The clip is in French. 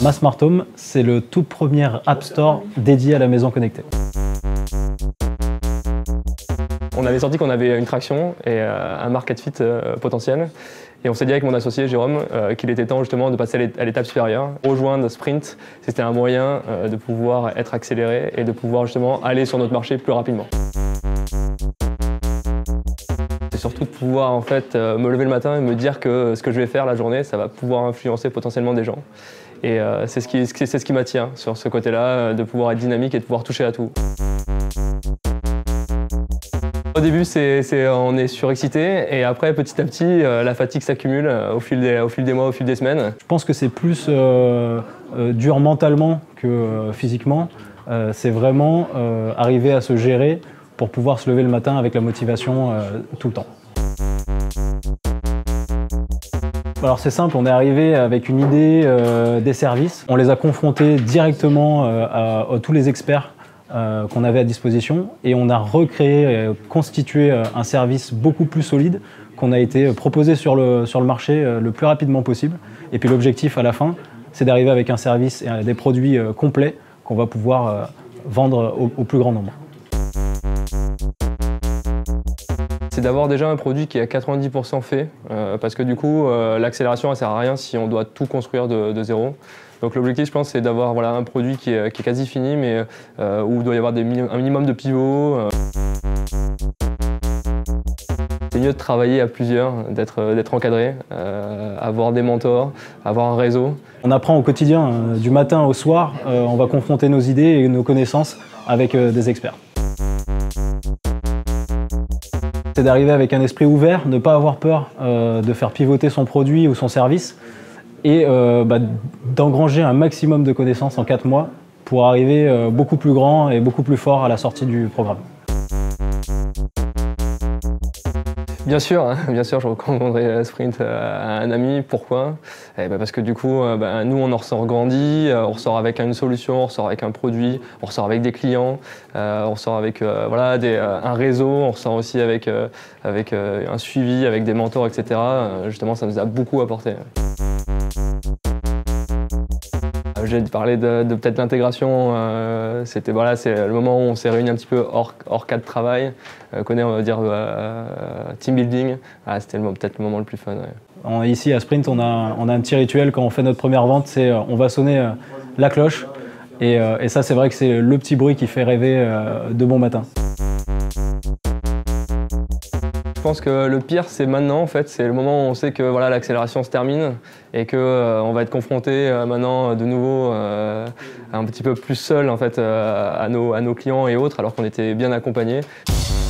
Ma Smart Home, c'est le tout premier App Store dédié à la maison connectée. On avait sorti qu'on avait une traction et un market fit potentiel. Et on s'est dit avec mon associé Jérôme qu'il était temps justement de passer à l'étape supérieure. Rejoindre Sprint, c'était un moyen de pouvoir être accéléré et de pouvoir justement aller sur notre marché plus rapidement. C'est surtout de pouvoir en fait me lever le matin et me dire que ce que je vais faire la journée, ça va pouvoir influencer potentiellement des gens. Et c'est ce qui m'attire sur ce côté-là, de pouvoir être dynamique et de pouvoir toucher à tout. Au début, on est surexcité et après, petit à petit, la fatigue s'accumule au fil des mois, au fil des semaines. Je pense que c'est plus dur mentalement que physiquement. C'est vraiment arriver à se gérer pour pouvoir se lever le matin avec la motivation tout le temps. Alors c'est simple, on est arrivé avec une idée des services. On les a confrontés directement à tous les experts qu'on avait à disposition et on a recréé, constitué un service beaucoup plus solide qu'on a été proposé sur le marché le plus rapidement possible. Et puis l'objectif à la fin, c'est d'arriver avec un service et des produits complets qu'on va pouvoir vendre au plus grand nombre. C'est d'avoir déjà un produit qui est à 90% fait, parce que du coup, l'accélération ne sert à rien si on doit tout construire de zéro. Donc l'objectif, je pense, c'est d'avoir un produit qui est quasi fini, mais où il doit y avoir un minimum de pivots. C'est mieux de travailler à plusieurs, d'être encadré, avoir des mentors, avoir un réseau. On apprend au quotidien, du matin au soir, on va confronter nos idées et nos connaissances avec des experts. C'est d'arriver avec un esprit ouvert, ne pas avoir peur de faire pivoter son produit ou son service et d'engranger un maximum de connaissances en 4 mois pour arriver beaucoup plus grand et beaucoup plus fort à la sortie du programme. Bien sûr, je recommanderais Sprint à un ami. Pourquoi? Parce que du coup, nous, on en ressort grandi, on ressort avec une solution, on ressort avec un produit, on ressort avec des clients, on ressort avec un réseau, on ressort aussi avec un suivi, avec des mentors, etc. Justement, ça nous a beaucoup apporté. J'ai parlé de peut-être l'intégration, c'est le moment où on s'est réunis un petit peu hors cadre de travail, on va dire team building, c'était peut-être le moment le plus fun. Ouais. Ici à Sprint, on a un petit rituel quand on fait notre première vente, c'est on va sonner la cloche et ça c'est vrai que c'est le petit bruit qui fait rêver de bon matin. Je pense que le pire, c'est maintenant, en fait, c'est le moment où on sait que l'accélération se termine et qu'on va être confronté maintenant de nouveau un petit peu plus seul en fait, à nos clients et autres, alors qu'on était bien accompagnés.